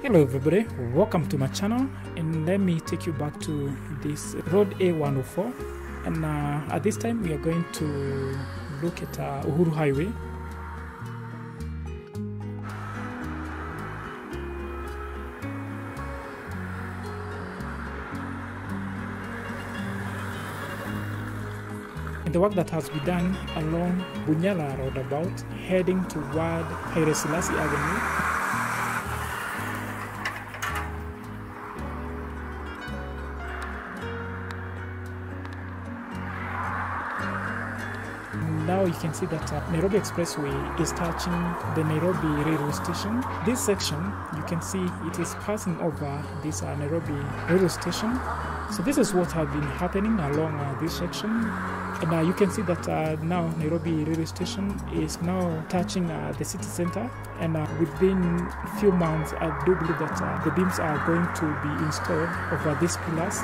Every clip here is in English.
Hello everybody, welcome to my channel, and let me take you back to this road A104. And at this time we are going to look at Uhuru Highway. And the work that has been done along Bunyala roundabout heading toward Haile Selassie Avenue. Now you can see that Nairobi Expressway is touching the Nairobi railway station. This section, you can see it is passing over this Nairobi railway station. So this is what has been happening along this section. And you can see that now Nairobi railway station is now touching the city center. And within a few months, I do believe that the beams are going to be installed over these pillars.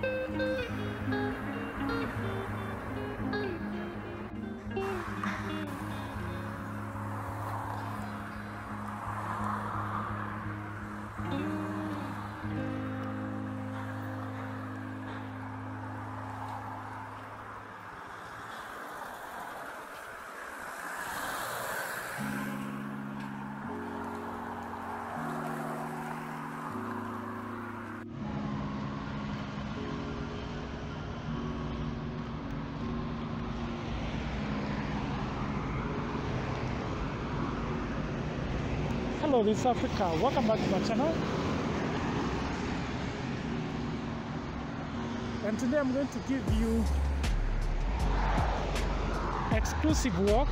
Hello, this is Africa. Welcome back to my channel. And today I'm going to give you exclusive walk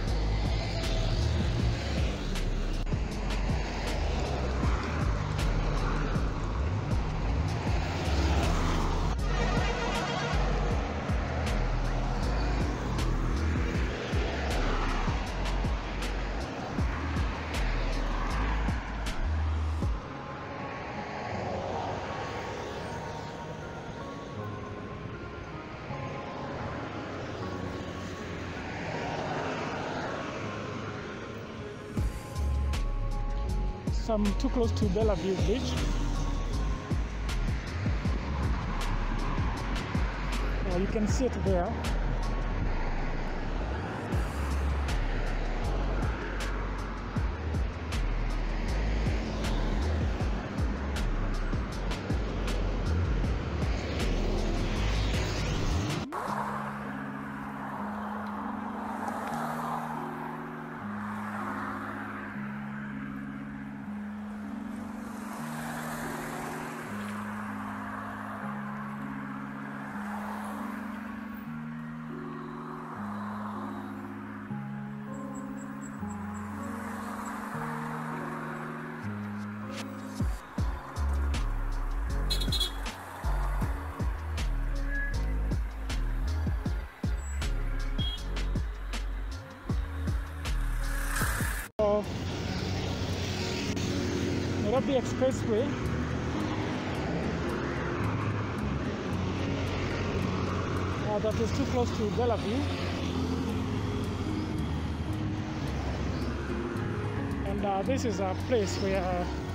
I'm too close to Bellevue Beach. You can see it there. Nairobi Expressway. That is too close to Bellevue. And this is a place where